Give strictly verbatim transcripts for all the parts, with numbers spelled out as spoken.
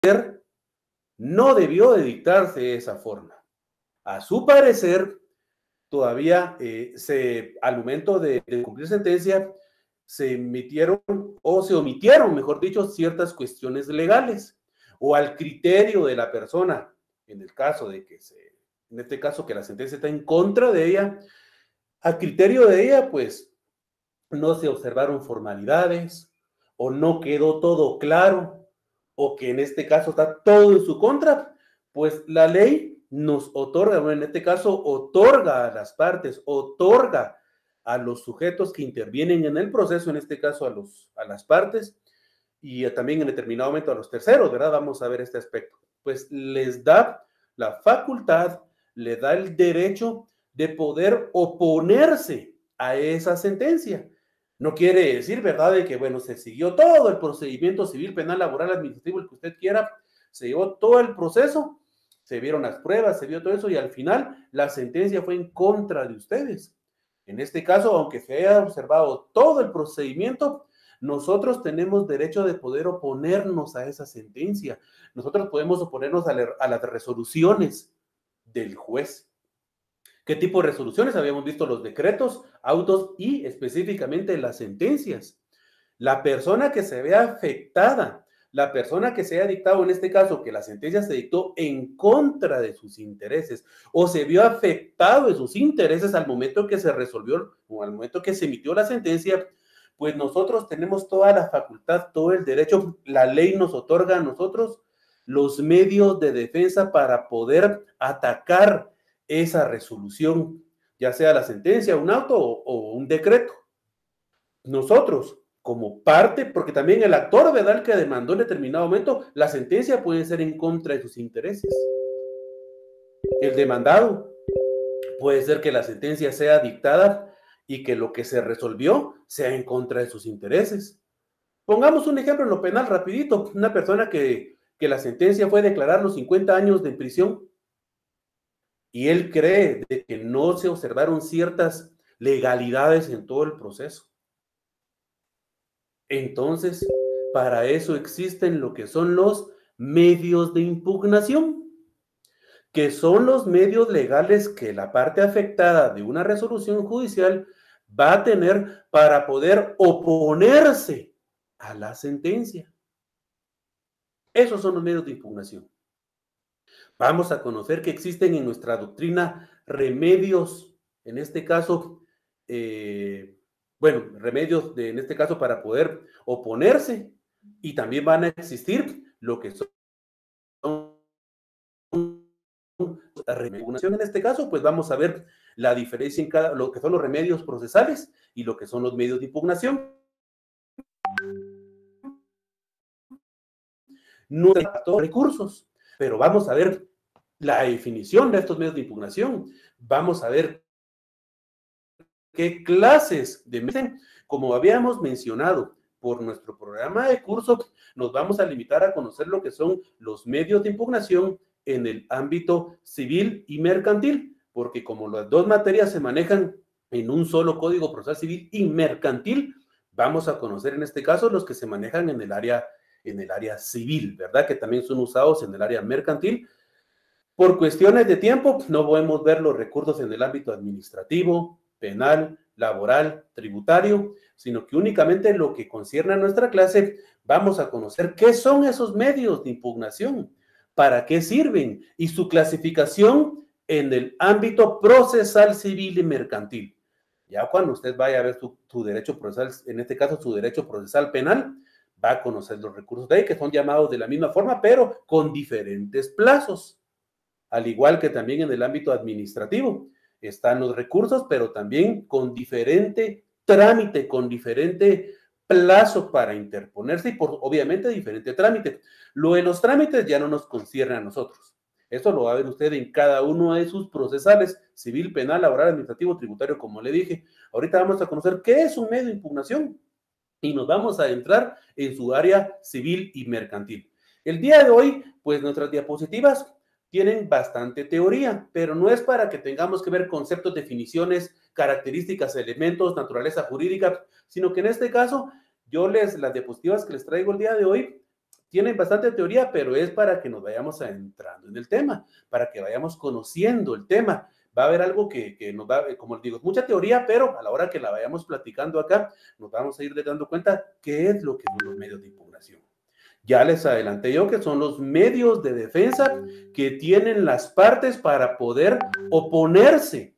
no debió de dictarse de esa forma. A su parecer, todavía eh, se, al momento de, de cumplir sentencia, se emitieron o se omitieron, mejor dicho, ciertas cuestiones legales o al criterio de la persona, en el caso de que se, en este caso que la sentencia está en contra de ella, al criterio de ella, pues no se observaron formalidades o no quedó todo claro o que en este caso está todo en su contra, pues la ley nos otorga, bueno, en este caso otorga a las partes, otorga a los sujetos que intervienen en el proceso, en este caso a, los, a las partes y también en determinado momento a los terceros, ¿verdad? Vamos a ver este aspecto. Pues les da la facultad, le da el derecho de poder oponerse a esa sentencia. No quiere decir, ¿verdad?, de que, bueno, se siguió todo el procedimiento civil, penal, laboral, administrativo, el que usted quiera, se llevó todo el proceso, se vieron las pruebas, se vio todo eso y al final la sentencia fue en contra de ustedes. En este caso, aunque se haya observado todo el procedimiento, nosotros tenemos derecho de poder oponernos a esa sentencia. Nosotros podemos oponernos a, la, a las resoluciones del juez. ¿Qué tipo de resoluciones? Habíamos visto los decretos, autos y específicamente las sentencias. La persona que se vea afectada, la persona que se haya dictado, en este caso, que la sentencia se dictó en contra de sus intereses o se vio afectado de sus intereses al momento que se resolvió o al momento que se emitió la sentencia, pues nosotros tenemos toda la facultad, todo el derecho, la ley nos otorga a nosotros los medios de defensa para poder atacar esa resolución, ya sea la sentencia, un auto o, o un decreto. Nosotros, como parte, porque también el actor, ¿verdad?, el que demandó en determinado momento, la sentencia puede ser en contra de sus intereses. El demandado puede ser que la sentencia sea dictada y que lo que se resolvió sea en contra de sus intereses. Pongamos un ejemplo en lo penal rapidito, una persona que, que la sentencia fue declarar los cincuenta años de prisión y él cree de que no se observaron ciertas legalidades en todo el proceso. Entonces, para eso existen lo que son los medios de impugnación, que son los medios legales que la parte afectada de una resolución judicial va a tener para poder oponerse a la sentencia. Esos son los medios de impugnación. Vamos a conocer que existen en nuestra doctrina remedios, en este caso, eh, bueno, remedios de, en este caso para poder oponerse, y también van a existir lo que son remedios. En este caso, pues vamos a ver la diferencia en cada, lo que son los remedios procesales y lo que son los medios de impugnación. No tenemos recursos, pero vamos a ver la definición de estos medios de impugnación. Vamos a ver qué clases de medios, como habíamos mencionado por nuestro programa de curso, nos vamos a limitar a conocer lo que son los medios de impugnación en el ámbito civil y mercantil, porque como las dos materias se manejan en un solo Código Procesal Civil y Mercantil, vamos a conocer en este caso los que se manejan en el área, en el área civil, ¿verdad? Que también son usados en el área mercantil. Por cuestiones de tiempo, no podemos ver los recursos en el ámbito administrativo, penal, laboral, tributario, sino que únicamente lo que concierne a nuestra clase, vamos a conocer qué son esos medios de impugnación, para qué sirven y su clasificación en el ámbito procesal civil y mercantil. Ya cuando usted vaya a ver su, su derecho procesal, en este caso su derecho procesal penal, va a conocer los recursos de ahí, que son llamados de la misma forma, pero con diferentes plazos. Al igual que también en el ámbito administrativo, están los recursos, pero también con diferente trámite, con diferente plazo para interponerse y por obviamente diferente trámite. Lo de los trámites ya no nos concierne a nosotros. Esto lo va a ver usted en cada uno de sus procesales, civil, penal, laboral, administrativo, tributario, como le dije. Ahorita vamos a conocer qué es un medio de impugnación y nos vamos a adentrar en su área civil y mercantil. El día de hoy, pues nuestras diapositivas tienen bastante teoría, pero no es para que tengamos que ver conceptos, definiciones, características, elementos, naturaleza jurídica, sino que en este caso, yo les, las diapositivas que les traigo el día de hoy, tienen bastante teoría, pero es para que nos vayamos entrando en el tema, para que vayamos conociendo el tema. Va a haber algo que, que nos va, como les digo, es mucha teoría, pero a la hora que la vayamos platicando acá, nos vamos a ir dando cuenta qué es lo que son los medios de impugnación. Ya les adelanté yo que son los medios de defensa que tienen las partes para poder oponerse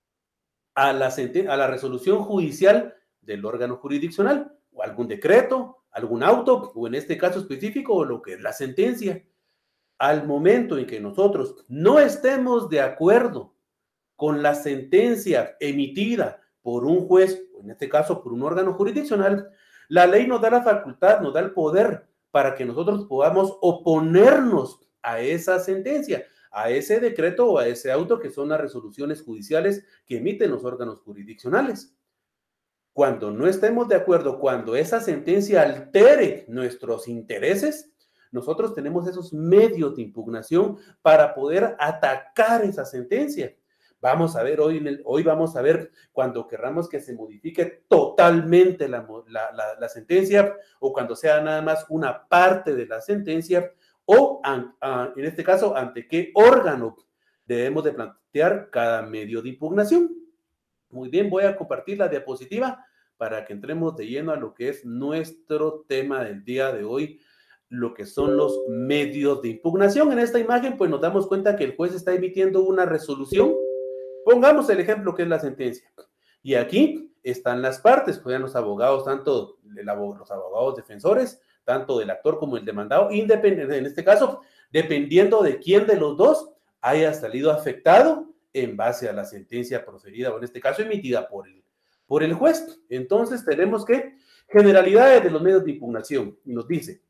a la, a la resolución judicial del órgano jurisdiccional, o algún decreto, algún auto, o en este caso específico, o lo que es la sentencia. Al momento en que nosotros no estemos de acuerdo con la sentencia emitida por un juez, o en este caso por un órgano jurisdiccional, la ley nos da la facultad, nos da el poder para que nosotros podamos oponernos a esa sentencia, a ese decreto o a ese auto que son las resoluciones judiciales que emiten los órganos jurisdiccionales. Cuando no estemos de acuerdo, cuando esa sentencia altere nuestros intereses, nosotros tenemos esos medios de impugnación para poder atacar esa sentencia. Vamos a ver hoy, en el, hoy vamos a ver cuando querramos que se modifique totalmente la, la, la, la sentencia, o cuando sea nada más una parte de la sentencia, o an, a, en este caso, ante qué órgano debemos de plantear cada medio de impugnación. Muy bien, voy a compartir la diapositiva para que entremos de lleno a lo que es nuestro tema del día de hoy, lo que son los medios de impugnación. En esta imagen, pues nos damos cuenta que el juez está emitiendo una resolución. Pongamos el ejemplo que es la sentencia. Y aquí están las partes, pues los abogados, tanto los abogados defensores, tanto del actor como el demandado, independiente, en este caso, dependiendo de quién de los dos haya salido afectado en base a la sentencia proferida, o en este caso emitida por el, por el juez. Entonces tenemos que, generalidades de los medios de impugnación, y nos dice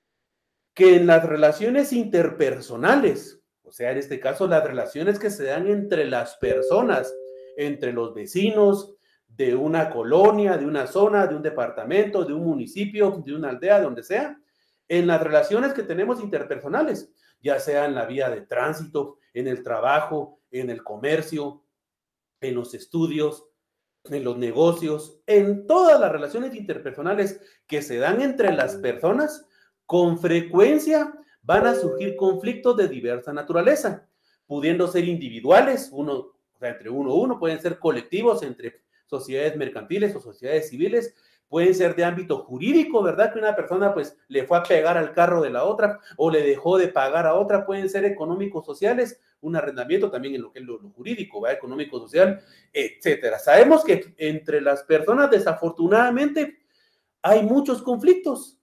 que en las relaciones interpersonales, o sea, en este caso, las relaciones que se dan entre las personas, entre los vecinos de una colonia, de una zona, de un departamento, de un municipio, de una aldea, donde sea, en las relaciones que tenemos interpersonales, ya sea en la vía de tránsito, en el trabajo, en el comercio, en los estudios, en los negocios, en todas las relaciones interpersonales que se dan entre las personas, con frecuencia van a surgir conflictos de diversa naturaleza, pudiendo ser individuales, uno, o sea, entre uno a uno, pueden ser colectivos entre sociedades mercantiles o sociedades civiles, pueden ser de ámbito jurídico, ¿verdad? Que una persona pues le fue a pegar al carro de la otra o le dejó de pagar a otra, pueden ser económicos sociales, un arrendamiento también en lo que es lo, lo jurídico, ¿verdad? Económico social, etcétera. Sabemos que entre las personas desafortunadamente hay muchos conflictos,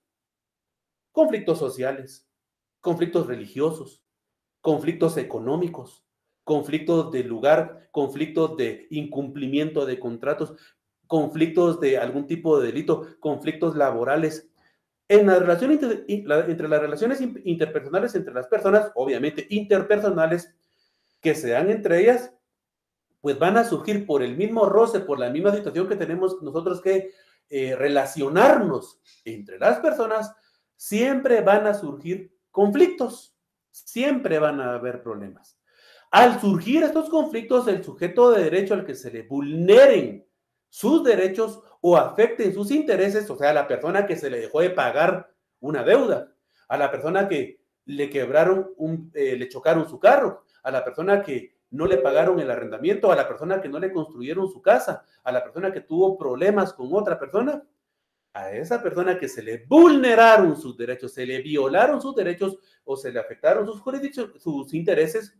conflictos sociales, conflictos religiosos, conflictos económicos, conflictos de lugar, conflictos de incumplimiento de contratos, conflictos de algún tipo de delito, conflictos laborales. En la relación inter, entre las relaciones interpersonales entre las personas, obviamente interpersonales, que se dan entre ellas, pues van a surgir por el mismo roce, por la misma situación que tenemos nosotros que eh, relacionarnos entre las personas, siempre van a surgir conflictos, siempre van a haber problemas. Al surgir estos conflictos, el sujeto de derecho al que se le vulneren sus derechos o afecten sus intereses, o sea, a la persona que se le dejó de pagar una deuda, a la persona que le quebraron, un, eh, le chocaron su carro, a la persona que no le pagaron el arrendamiento, a la persona que no le construyeron su casa, a la persona que tuvo problemas con otra persona, a esa persona que se le vulneraron sus derechos, se le violaron sus derechos o se le afectaron sus, sus intereses,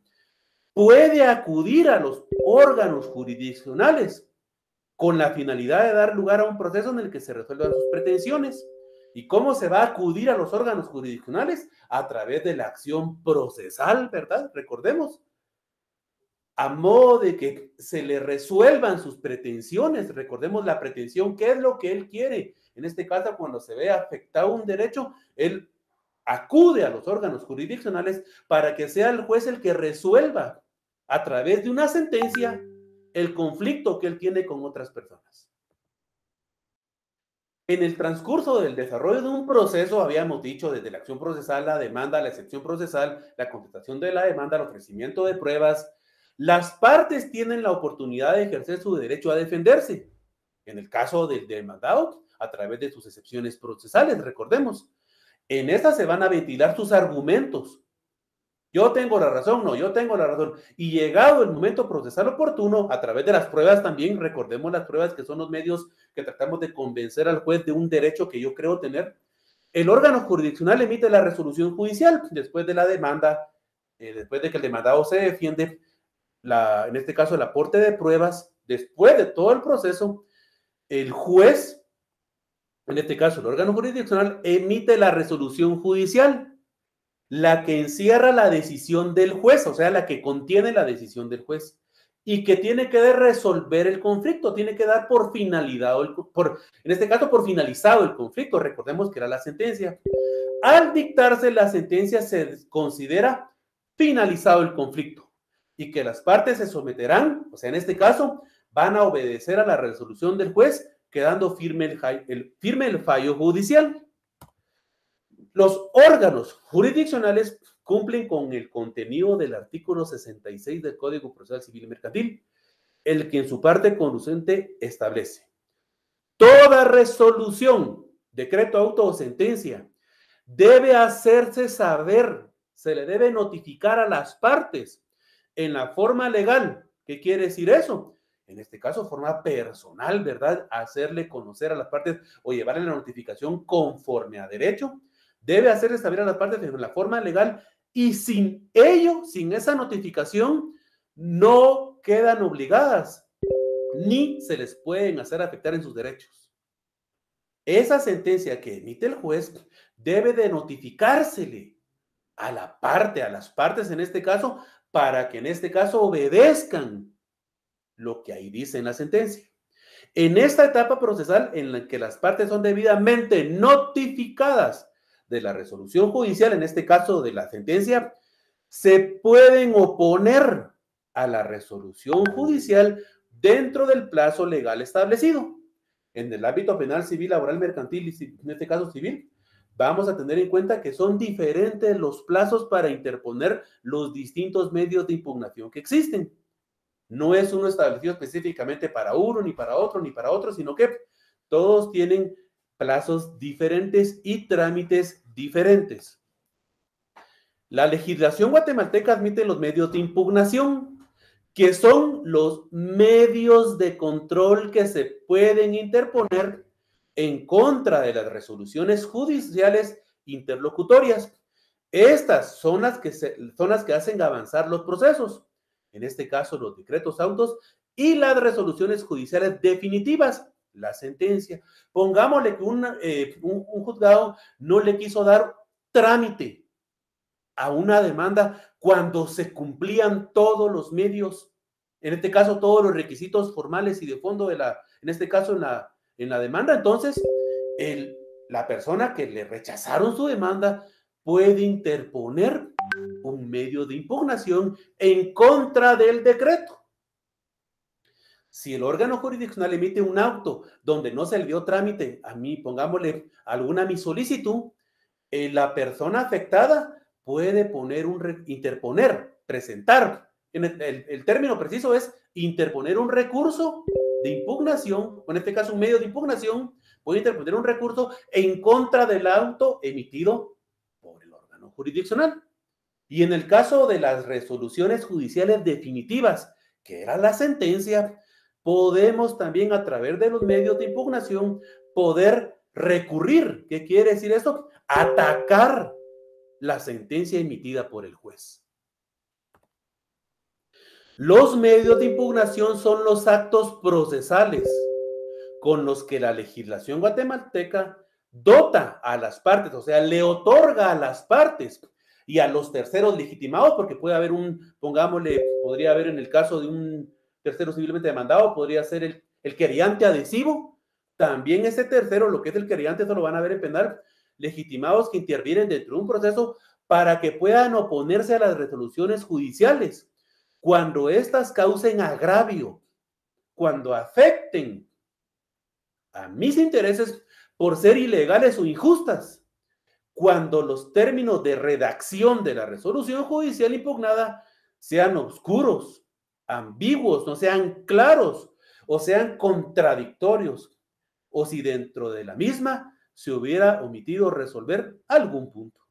puede acudir a los órganos jurisdiccionales con la finalidad de dar lugar a un proceso en el que se resuelvan sus pretensiones. ¿Y cómo se va a acudir a los órganos jurisdiccionales? A través de la acción procesal, ¿verdad? Recordemos, a modo de que se le resuelvan sus pretensiones. Recordemos la pretensión, ¿qué es lo que él quiere? En este caso, cuando se ve afectado un derecho, él acude a los órganos jurisdiccionales para que sea el juez el que resuelva a través de una sentencia el conflicto que él tiene con otras personas. En el transcurso del desarrollo de un proceso, habíamos dicho desde la acción procesal, la demanda, la excepción procesal, la contestación de la demanda, el ofrecimiento de pruebas, las partes tienen la oportunidad de ejercer su derecho a defenderse. En el caso del demandado, a través de sus excepciones procesales, recordemos. En esta se van a ventilar sus argumentos. Yo tengo la razón, no, yo tengo la razón. Y llegado el momento procesal oportuno, a través de las pruebas también, recordemos las pruebas que son los medios que tratamos de convencer al juez de un derecho que yo creo tener, el órgano jurisdiccional emite la resolución judicial después de la demanda, eh, después de que el demandado se defiende, la, en este caso el aporte de pruebas, después de todo el proceso, el juez, en este caso el órgano jurisdiccional, emite la resolución judicial, la que encierra la decisión del juez, o sea, la que contiene la decisión del juez, y que tiene que resolver el conflicto, tiene que dar por finalizado, por, en este caso por finalizado el conflicto, recordemos que era la sentencia. Al dictarse la sentencia se considera finalizado el conflicto y que las partes se someterán, o sea, en este caso, van a obedecer a la resolución del juez, quedando firme el, el, firme el fallo judicial. Los órganos jurisdiccionales cumplen con el contenido del artículo sesenta y seis del Código Procesal Civil y Mercantil, el que en su parte conducente establece: toda resolución, decreto, auto o sentencia debe hacerse saber, se le debe notificar a las partes en la forma legal. ¿Qué quiere decir eso? En este caso, forma personal, ¿verdad? Hacerle conocer a las partes o llevarle la notificación conforme a derecho. Debe hacerle saber a las partes en la forma legal y sin ello, sin esa notificación, no quedan obligadas ni se les pueden hacer afectar en sus derechos. Esa sentencia que emite el juez debe de notificársele a la parte, a las partes en este caso, para que en este caso obedezcan lo que ahí dice en la sentencia. En esta etapa procesal en la que las partes son debidamente notificadas de la resolución judicial, en este caso de la sentencia, se pueden oponer a la resolución judicial dentro del plazo legal establecido. En el ámbito penal, civil, laboral, mercantil y en este caso civil, vamos a tener en cuenta que son diferentes los plazos para interponer los distintos medios de impugnación que existen. No es uno establecido específicamente para uno, ni para otro, ni para otro, sino que todos tienen plazos diferentes y trámites diferentes. La legislación guatemalteca admite los medios de impugnación, que son los medios de control que se pueden interponer en contra de las resoluciones judiciales interlocutorias. Estas son las que, se, son las que hacen avanzar los procesos, en este caso los decretos autos y las resoluciones judiciales definitivas, la sentencia. Pongámosle que una, eh, un, un juzgado no le quiso dar trámite a una demanda cuando se cumplían todos los medios, en este caso todos los requisitos formales y de fondo de la, en este caso en la, en la demanda. Entonces, el, la persona que le rechazaron su demanda puede interponer un medio de impugnación en contra del decreto. Si el órgano jurisdiccional emite un auto donde no se le dio trámite, a mí, pongámosle alguna mi solicitud, eh, la persona afectada puede poner un, interponer, presentar, en el, el, el término preciso es interponer un recurso de impugnación, o en este caso un medio de impugnación, puede interponer un recurso en contra del auto emitido por el órgano jurisdiccional. Y en el caso de las resoluciones judiciales definitivas, que era la sentencia, podemos también a través de los medios de impugnación poder recurrir. ¿Qué quiere decir esto? Atacar la sentencia emitida por el juez. Los medios de impugnación son los actos procesales con los que la legislación guatemalteca dota a las partes, o sea, le otorga a las partes y a los terceros legitimados, porque puede haber un, pongámosle, podría haber en el caso de un tercero civilmente demandado, podría ser el, el querellante adhesivo. También ese tercero, lo que es el querellante, eso lo van a ver en penal, legitimados que intervienen dentro de un proceso para que puedan oponerse a las resoluciones judiciales cuando éstas causen agravio, cuando afecten a mis intereses por ser ilegales o injustas, cuando los términos de redacción de la resolución judicial impugnada sean oscuros, ambiguos, no sean claros o sean contradictorios, o si dentro de la misma se hubiera omitido resolver algún punto.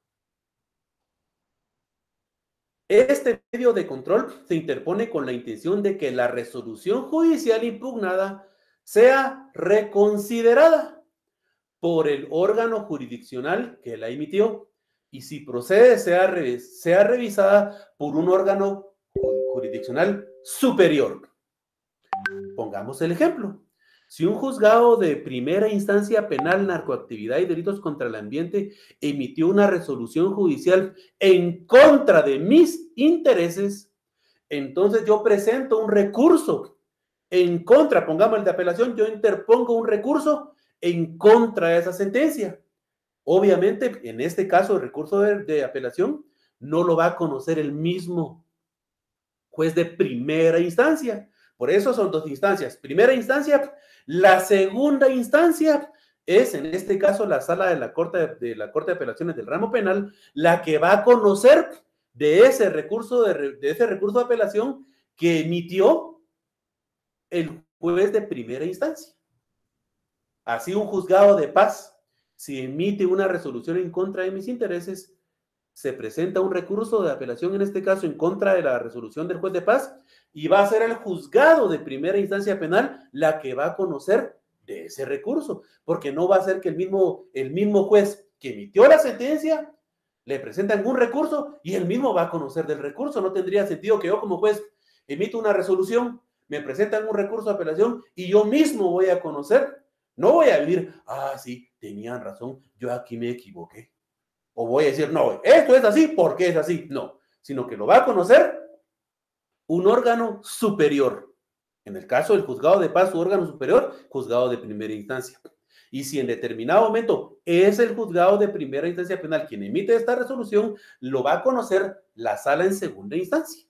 Este medio de control se interpone con la intención de que la resolución judicial impugnada sea reconsiderada por el órgano jurisdiccional que la emitió y si procede sea, re, sea revisada por un órgano jurisdiccional superior. Pongamos el ejemplo. Si un juzgado de primera instancia penal, narcoactividad y delitos contra el ambiente emitió una resolución judicial en contra de mis intereses, entonces yo presento un recurso en contra, pongamos el de apelación, yo interpongo un recurso en contra de esa sentencia. Obviamente, en este caso, el recurso de, de apelación no lo va a conocer el mismo juez de primera instancia. Por eso son dos instancias. Primera instancia, la segunda instancia es, en este caso, la sala de la Corte de, de la Corte de Apelaciones del ramo penal, la que va a conocer de ese recurso de, de ese recurso de apelación que emitió el juez de primera instancia. Así, un juzgado de paz, si emite una resolución en contra de mis intereses, se presenta un recurso de apelación, en este caso, en contra de la resolución del juez de paz, y va a ser el juzgado de primera instancia penal la que va a conocer de ese recurso, porque no va a ser que el mismo, el mismo juez que emitió la sentencia le presentan un recurso y él mismo va a conocer del recurso. No tendría sentido que yo como juez emito una resolución, me presentan un recurso de apelación y yo mismo voy a conocer. No voy a decir, ah, sí, tenían razón, yo aquí me equivoqué. O voy a decir, no, esto es así porque es así. No, sino que lo va a conocer un órgano superior. En el caso del juzgado de paz, su órgano superior, juzgado de primera instancia. Y si en determinado momento es el juzgado de primera instancia penal quien emite esta resolución, lo va a conocer la sala en segunda instancia.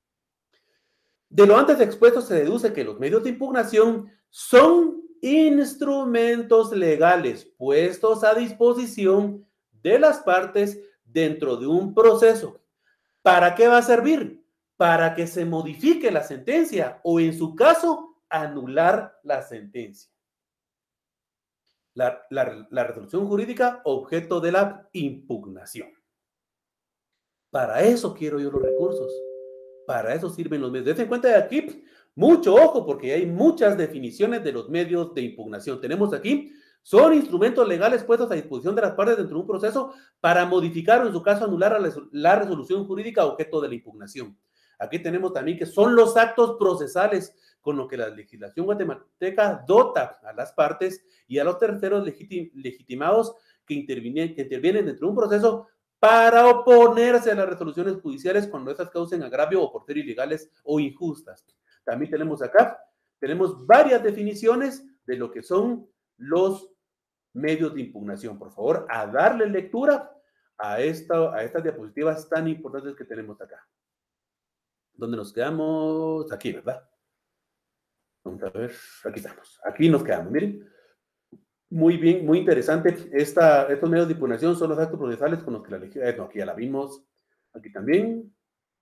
De lo antes expuesto se deduce que los medios de impugnación son instrumentos legales puestos a disposición de las partes dentro de un proceso. ¿Para qué va a servir? Para que se modifique la sentencia o, en su caso, anular la sentencia. La, la, la resolución jurídica objeto de la impugnación. Para eso quiero yo los recursos. Para eso sirven los medios. Dense cuenta de aquí, mucho ojo, porque hay muchas definiciones de los medios de impugnación. Tenemos aquí, son instrumentos legales puestos a disposición de las partes dentro de un proceso para modificar o, en su caso, anular la resolución jurídica objeto de la impugnación. Aquí tenemos también que son los actos procesales con lo que la legislación guatemalteca dota a las partes y a los terceros legitim legitimados que intervienen, que intervienen dentro de un proceso para oponerse a las resoluciones judiciales cuando estas causen agravio o por ser ilegales o injustas. También tenemos acá, tenemos varias definiciones de lo que son los medios de impugnación. Por favor, a darle lectura a, esta, a estas diapositivas tan importantes que tenemos acá. ¿Dónde nos quedamos? Aquí, ¿verdad? Vamos a ver, aquí estamos. Aquí nos quedamos, miren. Muy bien, muy interesante. Esta, estos medios de impugnación son los actos procesales con los que la legislación... Eh, no, aquí ya la vimos. Aquí también.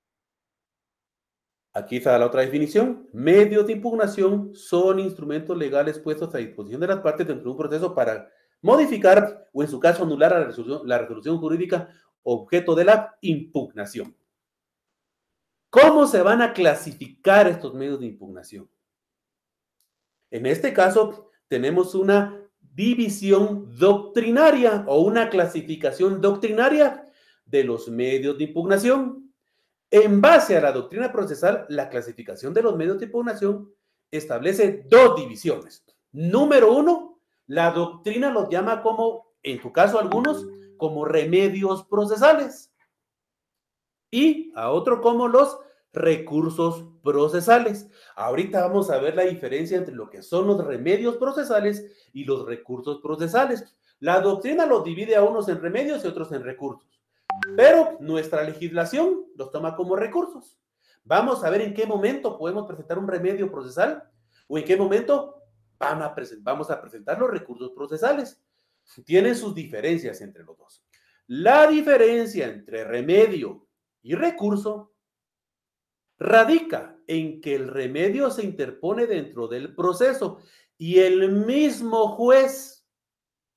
Aquí está la otra definición. Medios de impugnación son instrumentos legales puestos a disposición de las partes dentro de un proceso para modificar o, en su caso, anular la resolución, la resolución jurídica objeto de la impugnación. ¿Cómo se van a clasificar estos medios de impugnación? En este caso, tenemos una división doctrinaria o una clasificación doctrinaria de los medios de impugnación. En base a la doctrina procesal, la clasificación de los medios de impugnación establece dos divisiones. Número uno, la doctrina los llama como, en tu caso algunos, como remedios procesales. Y a otro como los recursos procesales. Ahorita vamos a ver la diferencia entre lo que son los remedios procesales y los recursos procesales. La doctrina los divide a unos en remedios y otros en recursos, pero nuestra legislación los toma como recursos. Vamos a ver en qué momento podemos presentar un remedio procesal o en qué momento van a vamos a presentar los recursos procesales. Tienen sus diferencias entre los dos. La diferencia entre remedio y recurso radica en que el remedio se interpone dentro del proceso y el mismo juez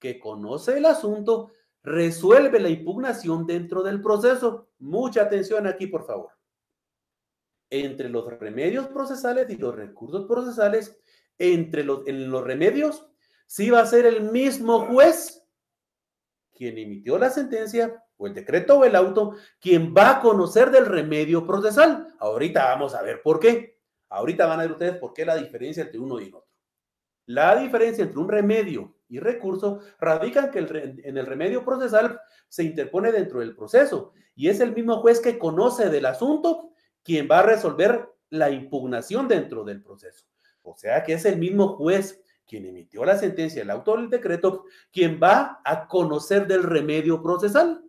que conoce el asunto resuelve la impugnación dentro del proceso. Mucha atención aquí, por favor. Entre los remedios procesales y los recursos procesales, entre los, en los remedios, sí va a ser el mismo juez quien emitió la sentencia o el decreto o el auto, quien va a conocer del remedio procesal. Ahorita vamos a ver por qué. Ahorita van a ver ustedes por qué la diferencia entre uno y el otro. La diferencia entre un remedio y recurso radica en que el, en el remedio procesal se interpone dentro del proceso y es el mismo juez que conoce del asunto quien va a resolver la impugnación dentro del proceso. O sea que es el mismo juez quien emitió la sentencia, el autor del decreto, quien va a conocer del remedio procesal.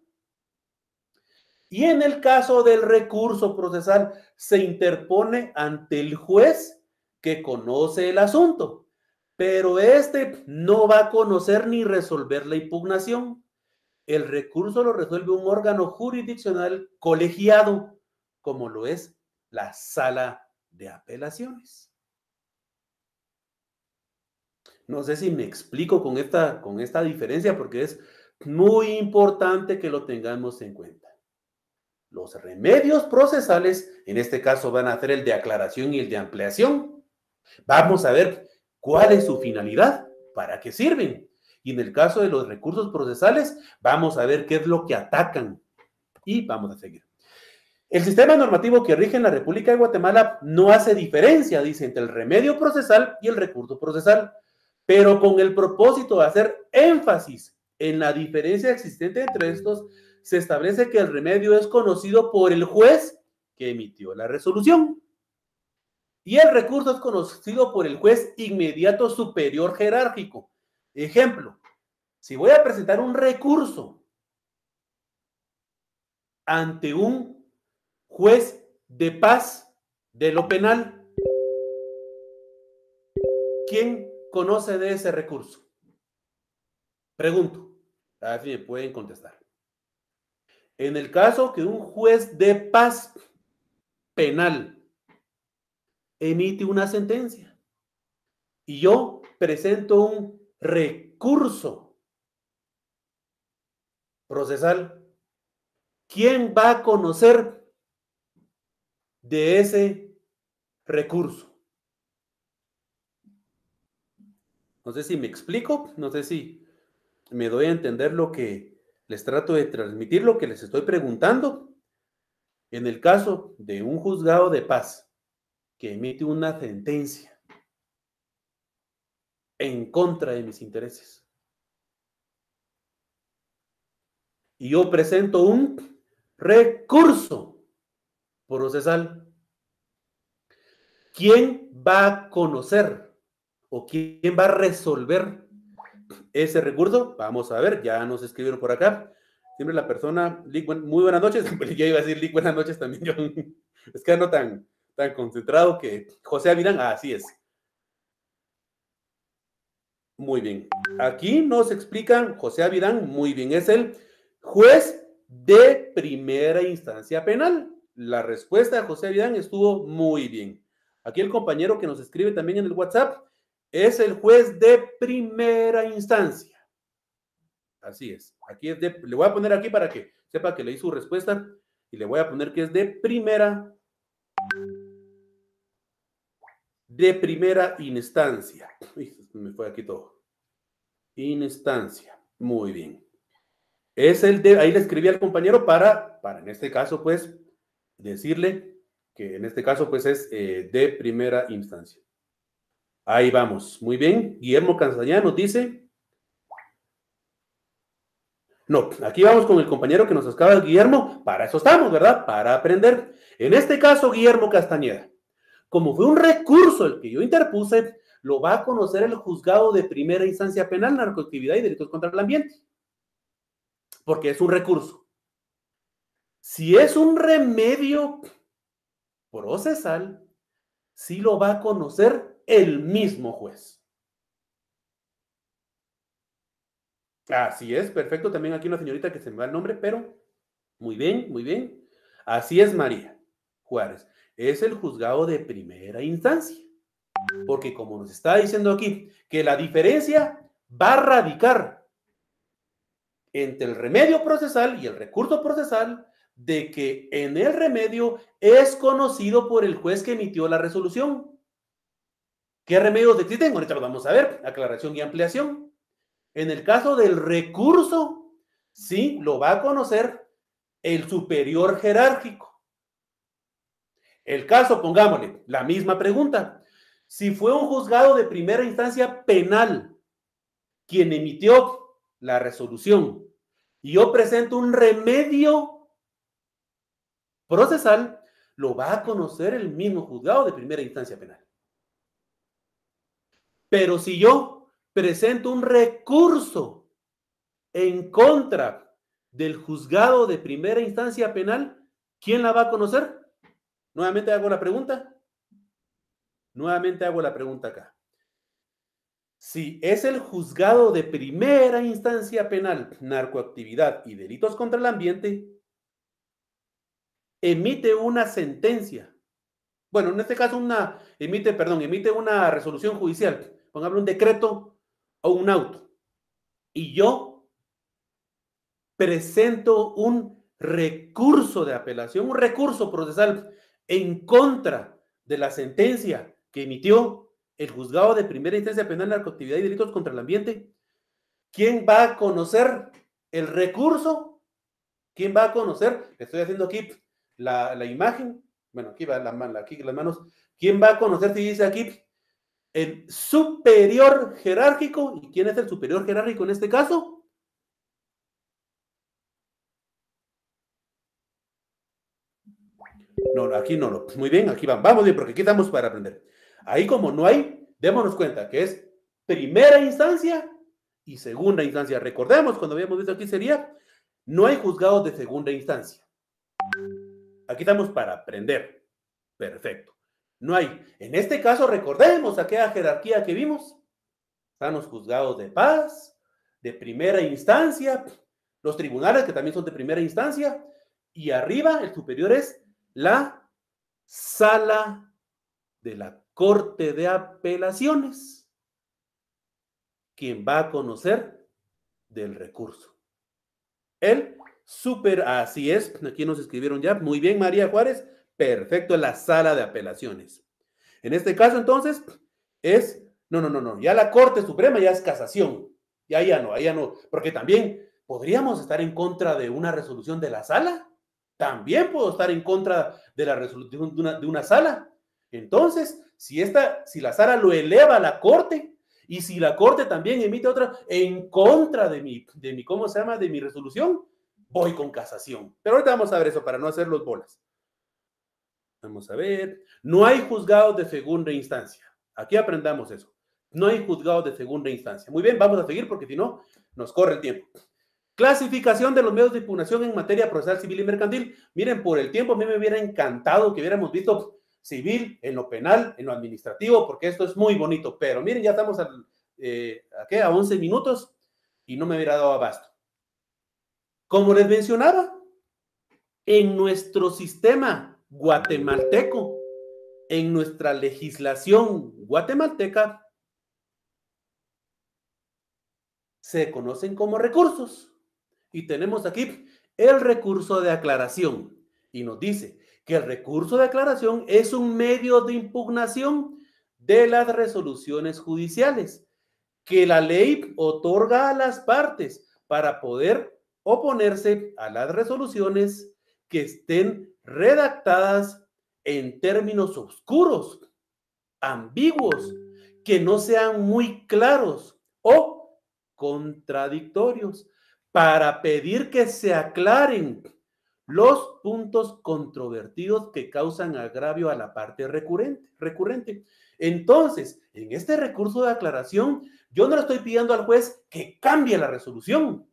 Y en el caso del recurso procesal, se interpone ante el juez que conoce el asunto, pero este no va a conocer ni resolver la impugnación. El recurso lo resuelve un órgano jurisdiccional colegiado, como lo es la sala de apelaciones. No sé si me explico con esta, con esta diferencia, porque es muy importante que lo tengamos en cuenta. Los remedios procesales, en este caso, van a hacer el de aclaración y el de ampliación. Vamos a ver cuál es su finalidad, para qué sirven. Y en el caso de los recursos procesales, vamos a ver qué es lo que atacan. Y vamos a seguir. El sistema normativo que rige en la República de Guatemala no hace diferencia, dice, entre el remedio procesal y el recurso procesal, pero con el propósito de hacer énfasis en la diferencia existente entre estos, se establece que el remedio es conocido por el juez que emitió la resolución y el recurso es conocido por el juez inmediato superior jerárquico. Ejemplo, si voy a presentar un recurso ante un juez de paz de lo penal, ¿quién conoce de ese recurso? Pregunto, a ver si me pueden contestar. En el caso que un juez de paz penal emite una sentencia y yo presento un recurso procesal, ¿quién va a conocer de ese recurso? No sé si me explico, no sé si me doy a entender lo que les trato de transmitir, lo que les estoy preguntando. En el caso de un juzgado de paz que emite una sentencia en contra de mis intereses y yo presento un recurso procesal, ¿quién va a conocer o quién va a resolver ese recurso? Vamos a ver, ya nos escribieron por acá. Siempre la persona, Lick, muy buenas noches. Ya iba a decir Lick, buenas noches también. Yo, es que ando tan, tan concentrado que José Avirán, ah, así es. Muy bien. Aquí nos explican José Avirán, muy bien, es el juez de primera instancia penal. La respuesta de José Avirán estuvo muy bien. Aquí el compañero que nos escribe también en el WhatsApp es el juez de primera instancia. Así es. Aquí es de, le voy a poner aquí para que sepa que leí su respuesta y le voy a poner que es de primera de primera instancia. Uy, me fue aquí todo. Instancia. Muy bien. Es el de, ahí le escribí al compañero para, para en este caso, pues, decirle que en este caso, pues, es eh, de primera instancia. Ahí vamos. Muy bien. Guillermo Castañeda nos dice... No, aquí vamos con el compañero que nos acaba, Guillermo. Para eso estamos, ¿verdad? Para aprender. En este caso, Guillermo Castañeda, como fue un recurso el que yo interpuse, lo va a conocer el juzgado de primera instancia penal, narcoactividad y delitos contra el ambiente. Porque es un recurso. Si es un remedio procesal, sí lo va a conocer el mismo juez. Así es, perfecto. También aquí una señorita que se me va el nombre, pero muy bien, muy bien. Así es, María Juárez. Es el juzgado de primera instancia. Porque como nos está diciendo aquí, que la diferencia va a radicar entre el remedio procesal y el recurso procesal de que en el remedio es conocido por el juez que emitió la resolución. ¿Qué remedios existen? Ahorita lo vamos a ver, aclaración y ampliación. En el caso del recurso, sí, lo va a conocer el superior jerárquico. El caso, pongámosle, la misma pregunta. Si fue un juzgado de primera instancia penal quien emitió la resolución y yo presento un remedio procesal, lo va a conocer el mismo juzgado de primera instancia penal. Pero si yo presento un recurso en contra del juzgado de primera instancia penal, ¿quién la va a conocer? Nuevamente hago la pregunta. Nuevamente hago la pregunta acá. Si es el juzgado de primera instancia penal, narcoactividad y delitos contra el ambiente, emite una sentencia. Bueno, en este caso una, emite, perdón, emite una resolución judicial. Pongámosle un decreto o un auto. Y yo presento un recurso de apelación, un recurso procesal en contra de la sentencia que emitió el juzgado de primera instancia penal, narcoactividad y delitos contra el ambiente. ¿Quién va a conocer el recurso? ¿Quién va a conocer? Estoy haciendo aquí la, la imagen. Bueno, aquí va la, aquí las manos. ¿Quién va a conocer si dice aquí el superior jerárquico? ¿Y quién es el superior jerárquico en este caso? No, aquí no, no. Muy bien, aquí vamos. Vamos bien, porque aquí estamos para aprender. Ahí como no hay, démonos cuenta que es primera instancia y segunda instancia. Recordemos, cuando habíamos visto aquí sería, no hay juzgados de segunda instancia. Aquí estamos para aprender. Perfecto. No hay. En este caso, recordemos aquella jerarquía que vimos. Están los juzgados de paz, de primera instancia, los tribunales que también son de primera instancia, y arriba, el superior es la sala de la Corte de Apelaciones, quien va a conocer del recurso. El super, así es, aquí nos escribieron ya, muy bien María Juárez, perfecto, la sala de apelaciones. En este caso entonces es, no, no, no, no, ya la Corte Suprema ya es casación, ya ya no, ya no, porque también podríamos estar en contra de una resolución de la sala, también puedo estar en contra de la resolución de una, de una sala. Entonces, si, esta, si la sala lo eleva a la Corte, y si la Corte también emite otra en contra de mi, de mi, ¿cómo se llama? De mi resolución, voy con casación. Pero ahorita vamos a ver eso para no hacer los bolas. Vamos a ver. No hay juzgados de segunda instancia. Aquí aprendamos eso. No hay juzgados de segunda instancia. Muy bien, vamos a seguir porque si no, nos corre el tiempo. Clasificación de los medios de impugnación en materia procesal civil y mercantil. Miren, por el tiempo a mí me hubiera encantado que hubiéramos visto civil, en lo penal, en lo administrativo, porque esto es muy bonito. Pero miren, ya estamos al, eh, ¿a qué? A once minutos y no me hubiera dado abasto. Como les mencionaba, en nuestro sistema guatemalteco, en nuestra legislación guatemalteca, se conocen como recursos. Y tenemos aquí el recurso de aclaración. Y nos dice que el recurso de aclaración es un medio de impugnación de las resoluciones judiciales que la ley otorga a las partes para poder oponerse a las resoluciones que estén redactadas en términos oscuros, ambiguos, que no sean muy claros o contradictorios, para pedir que se aclaren los puntos controvertidos que causan agravio a la parte recurrente. recurrente. Entonces, en este recurso de aclaración, yo no le estoy pidiendo al juez que cambie la resolución.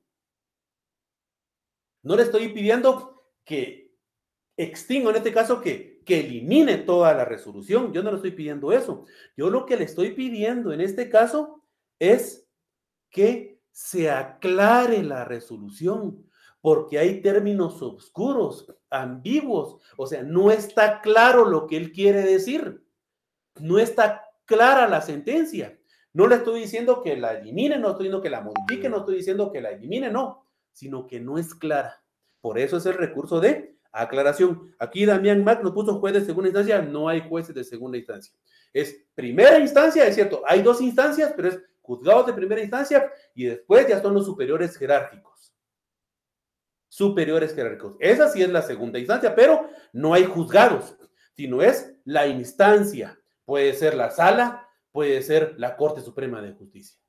No le estoy pidiendo que extinga, en este caso, que, que elimine toda la resolución. Yo no le estoy pidiendo eso. Yo lo que le estoy pidiendo en este caso es que se aclare la resolución, porque hay términos oscuros, ambiguos, o sea, no está claro lo que él quiere decir, no está clara la sentencia. No le estoy diciendo que la elimine, no estoy diciendo que la modifique, no estoy diciendo que la elimine, no. sino que no es clara. Por eso es el recurso de aclaración. Aquí Damián Mac nos puso juez de segunda instancia, no hay jueces de segunda instancia. Es primera instancia, es cierto, hay dos instancias, pero es juzgados de primera instancia y después ya son los superiores jerárquicos. Superiores jerárquicos. Esa sí es la segunda instancia, pero no hay juzgados, sino es la instancia. Puede ser la sala, puede ser la Corte Suprema de Justicia.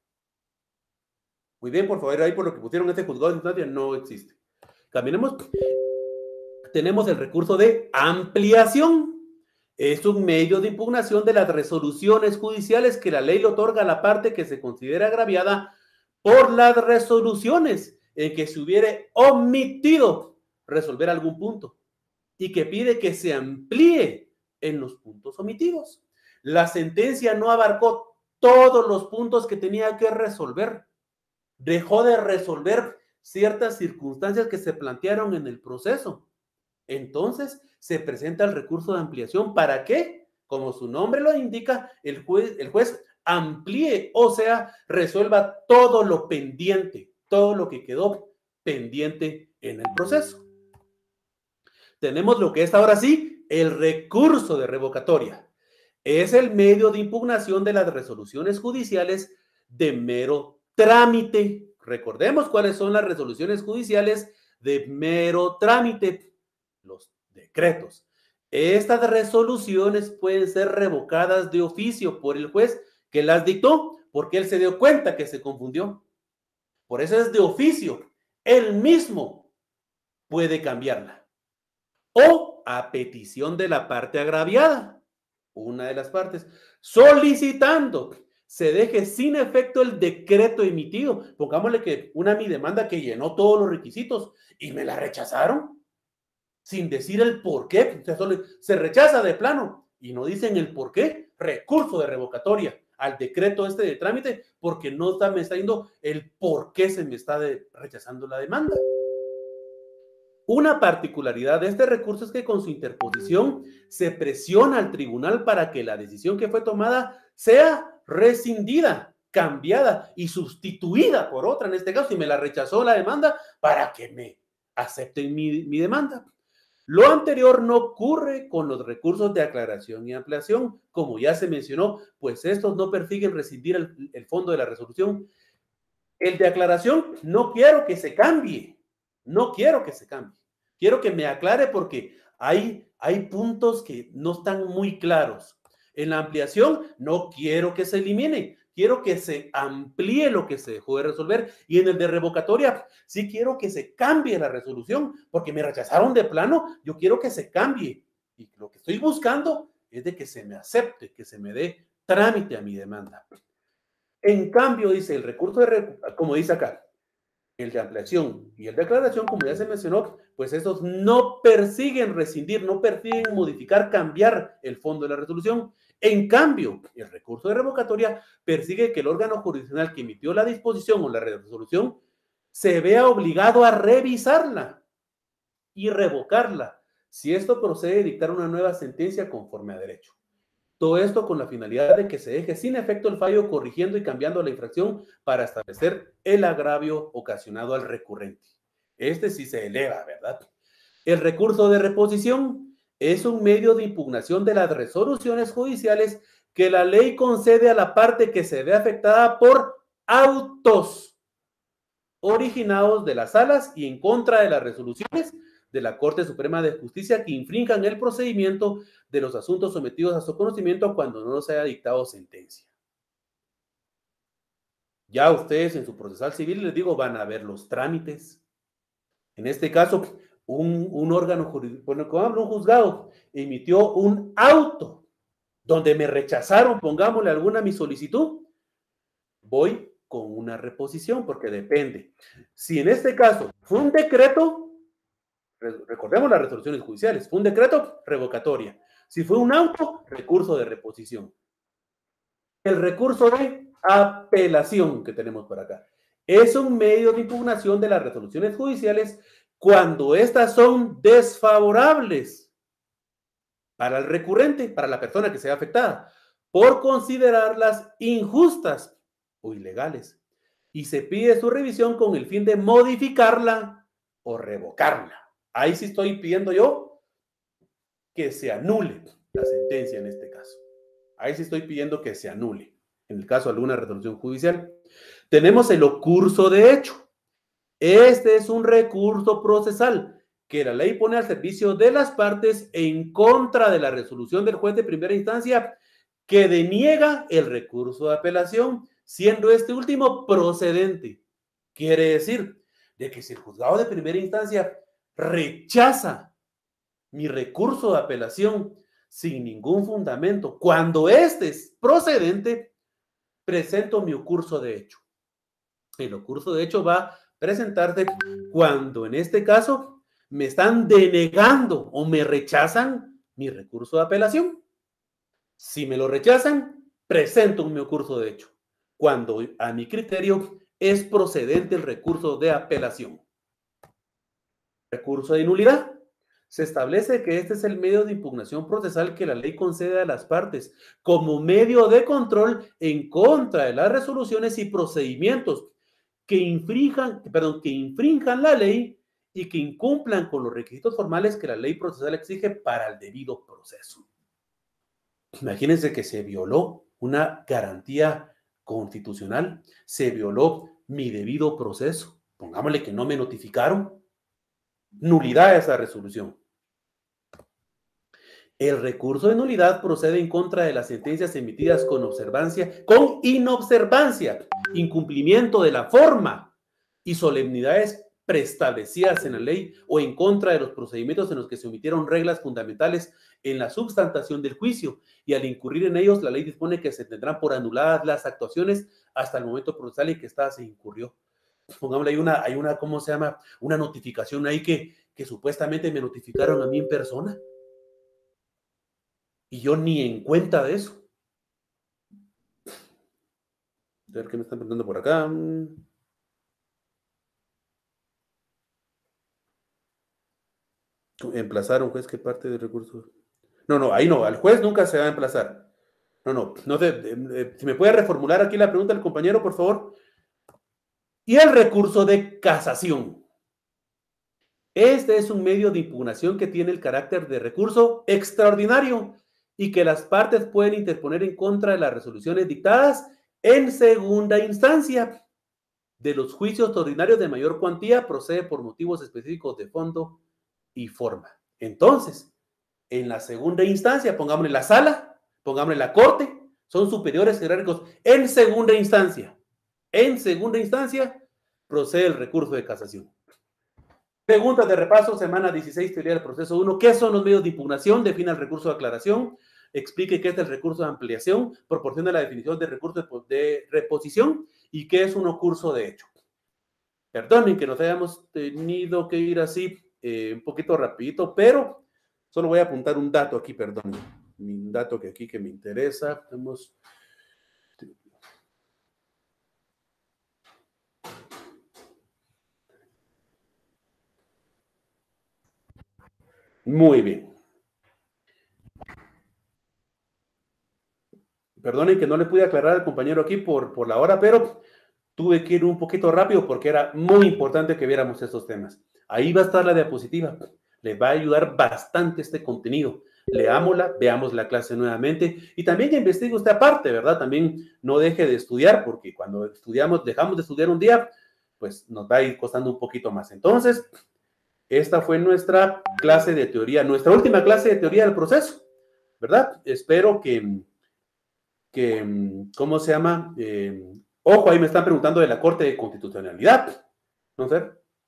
Muy bien, por favor, ahí por lo que pusieron este juzgado de instancia no existe. Caminemos. Tenemos el recurso de ampliación. Es un medio de impugnación de las resoluciones judiciales que la ley le otorga a la parte que se considera agraviada por las resoluciones en que se hubiere omitido resolver algún punto y que pide que se amplíe en los puntos omitidos. La sentencia no abarcó todos los puntos que tenía que resolver. Dejó de resolver ciertas circunstancias que se plantearon en el proceso. Entonces se presenta el recurso de ampliación. ¿Para qué? Como su nombre lo indica, el juez, el juez amplíe, o sea, resuelva todo lo pendiente, todo lo que quedó pendiente en el proceso. Tenemos lo que es ahora sí el recurso de revocatoria. Es el medio de impugnación de las resoluciones judiciales de mero trámite. Recordemos cuáles son las resoluciones judiciales de mero trámite. Los decretos. Estas resoluciones pueden ser revocadas de oficio por el juez que las dictó, porque él se dio cuenta que se confundió. Por eso es de oficio. Él mismo puede cambiarla. O a petición de la parte agraviada, una de las partes, solicitando se deje sin efecto el decreto emitido. Pongámosle que una mi demanda que llenó todos los requisitos y me la rechazaron sin decir el por qué. O sea, solo se rechaza de plano y no dicen el por qué. Recurso de revocatoria al decreto este de trámite porque no está, me está diciendo el por qué se me está de, rechazando la demanda. Una particularidad de este recurso es que con su interposición se presiona al tribunal para que la decisión que fue tomada sea rescindida, cambiada y sustituida por otra. En este caso, si me la rechazó la demanda, para que me acepten mi, mi demanda. Lo anterior no ocurre con los recursos de aclaración y ampliación, como ya se mencionó, pues estos no persiguen rescindir el, el fondo de la resolución. El de aclaración no quiero que se cambie, no quiero que se cambie. Quiero que me aclare porque hay, hay puntos que no están muy claros. En la ampliación no quiero que se elimine, quiero que se amplíe lo que se dejó de resolver. Y en el de revocatoria sí quiero que se cambie la resolución porque me rechazaron de plano, yo quiero que se cambie. Y lo que estoy buscando es de que se me acepte, que se me dé trámite a mi demanda. En cambio, dice el recurso de, como dice acá, el de ampliación y el de aclaración, como ya se mencionó, pues estos no persiguen rescindir, no persiguen modificar, cambiar el fondo de la resolución. En cambio, el recurso de revocatoria persigue que el órgano jurisdiccional que emitió la disposición o la resolución se vea obligado a revisarla y revocarla, si esto procede a dictar una nueva sentencia conforme a derecho. Todo esto con la finalidad de que se deje sin efecto el fallo corrigiendo y cambiando la infracción para establecer el agravio ocasionado al recurrente. Este sí se eleva, ¿verdad? El recurso de reposición es un medio de impugnación de las resoluciones judiciales que la ley concede a la parte que se ve afectada por autos originados de las salas y en contra de las resoluciones de la Corte Suprema de Justicia que infrinjan el procedimiento de los asuntos sometidos a su conocimiento cuando no se haya dictado sentencia. Ya ustedes en su procesal civil, les digo, van a ver los trámites. En este caso, un, un órgano jurídico, bueno, como hablo, un juzgado, emitió un auto donde me rechazaron, pongámosle alguna a mi solicitud, voy con una reposición porque depende. Si en este caso fue un decreto, recordemos las resoluciones judiciales, fue un decreto, revocatoria. Si fue un auto, recurso de reposición. El recurso de apelación que tenemos por acá es un medio de impugnación de las resoluciones judiciales cuando estas son desfavorables para el recurrente, para la persona que sea afectada, por considerarlas injustas o ilegales. y se pide su revisión con el fin de modificarla o revocarla. Ahí sí estoy pidiendo yo que se anule la sentencia en este caso. Ahí sí estoy pidiendo que se anule, en el caso de alguna resolución judicial. Tenemos el ocurso de hecho. Este es un recurso procesal que la ley pone al servicio de las partes en contra de la resolución del juez de primera instancia que deniega el recurso de apelación, siendo este último procedente. Quiere decir de que si el juzgado de primera instancia rechaza mi recurso de apelación sin ningún fundamento, cuando este es procedente, presento mi ocurso de hecho. El ocurso de hecho va a presentarse cuando en este caso me están denegando o me rechazan mi recurso de apelación. Si me lo rechazan, presento mi ocurso de hecho, cuando a mi criterio es procedente el recurso de apelación. Recurso de nulidad. Se establece que este es el medio de impugnación procesal que la ley concede a las partes como medio de control en contra de las resoluciones y procedimientos que infrinjan, perdón, que infrinjan la ley y que incumplan con los requisitos formales que la ley procesal exige para el debido proceso. Imagínense que se violó una garantía constitucional, se violó mi debido proceso. Pongámosle que no me notificaron. Nulidad de esa resolución. El recurso de nulidad procede en contra de las sentencias emitidas con observancia, con inobservancia, incumplimiento de la forma y solemnidades preestablecidas en la ley o en contra de los procedimientos en los que se omitieron reglas fundamentales en la substantación del juicio, y al incurrir en ellos, la ley dispone que se tendrán por anuladas las actuaciones hasta el momento procesal en que ésta se incurrió. Pongámosle, hay una, hay una, ¿cómo se llama? Una notificación ahí que, que supuestamente me notificaron a mí en persona. Y yo ni en cuenta de eso. A ver qué me están preguntando por acá. Emplazar a un juez, ¿qué parte del recurso? No, no, ahí no, al juez nunca se va a emplazar. No, no, no te, eh, si me puede reformular aquí la pregunta del compañero, por favor. Y el recurso de casación. Este es un medio de impugnación que tiene el carácter de recurso extraordinario y que las partes pueden interponer en contra de las resoluciones dictadas en segunda instancia. De los juicios ordinarios de mayor cuantía procede por motivos específicos de fondo y forma. Entonces, en la segunda instancia, pongámosle la sala, pongámosle la corte, son superiores jerárquicos en segunda instancia. En segunda instancia, procede el recurso de casación. Preguntas de repaso, semana dieciséis, teoría del proceso uno. ¿Qué son los medios de impugnación? Defina el recurso de aclaración. Explique qué es el recurso de ampliación. Proporciona la definición de recurso de reposición y qué es un ocurso de hecho. Perdonen que nos hayamos tenido que ir así eh, un poquito rapidito, pero solo voy a apuntar un dato aquí, perdón. Un dato que aquí que me interesa. Tenemos... Muy bien. Perdonen que no le pude aclarar al compañero aquí por, por la hora, pero tuve que ir un poquito rápido porque era muy importante que viéramos estos temas. Ahí va a estar la diapositiva. Les va a ayudar bastante este contenido. Leámosla, veamos la clase nuevamente y también investigue usted aparte, ¿verdad? También no deje de estudiar porque cuando estudiamos, dejamos de estudiar un día, pues nos va a ir costando un poquito más. Entonces, esta fue nuestra clase de teoría, nuestra última clase de teoría del proceso, ¿verdad? Espero que, que ¿cómo se llama? Eh, ojo, ahí me están preguntando de la Corte de Constitucionalidad. No sé.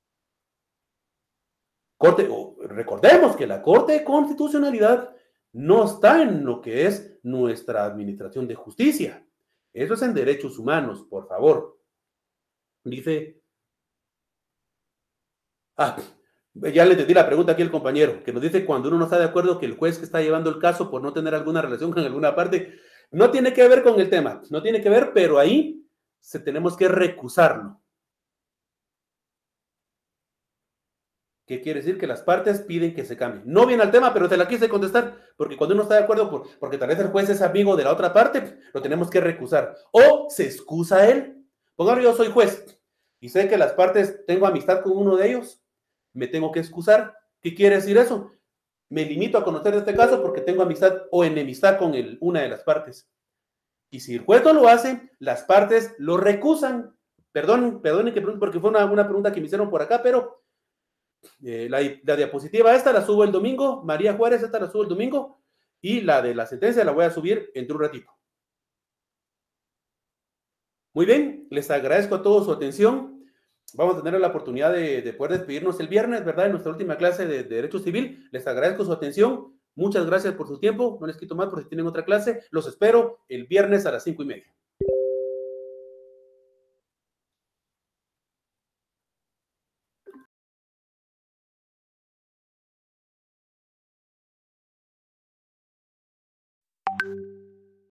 Corte, oh, recordemos que la Corte de Constitucionalidad no está en lo que es nuestra administración de justicia. Eso es en derechos humanos, por favor. Dice... Ah, ya le entendí la pregunta aquí al compañero, que nos dice cuando uno no está de acuerdo que el juez que está llevando el caso por no tener alguna relación con alguna parte, no tiene que ver con el tema, no tiene que ver, pero ahí se tenemos que recusarlo. ¿Qué quiere decir? Que las partes piden que se cambie. No viene al tema, pero te la quise contestar, porque cuando uno está de acuerdo, por, porque tal vez el juez es amigo de la otra parte, lo tenemos que recusar. O se excusa él, Pongamos, yo soy juez y sé que las partes, tengo amistad con uno de ellos, me tengo que excusar. ¿Qué quiere decir eso? Me limito a conocer este caso porque tengo amistad o enemistad con el, una de las partes. Y si el juez no lo hace, las partes lo recusan. Perdón, perdonen que pregunte porque fue una, una pregunta que me hicieron por acá, pero eh, la, la diapositiva esta la subo el domingo, María Juárez, esta la subo el domingo, y la de la sentencia la voy a subir entre un ratito. Muy bien, les agradezco a todos su atención. Vamos a tener la oportunidad de, de poder despedirnos el viernes, ¿verdad? En nuestra última clase de, de Derecho Civil. Les agradezco su atención. Muchas gracias por su tiempo. No les quito más por si tienen otra clase. Los espero el viernes a las cinco y media.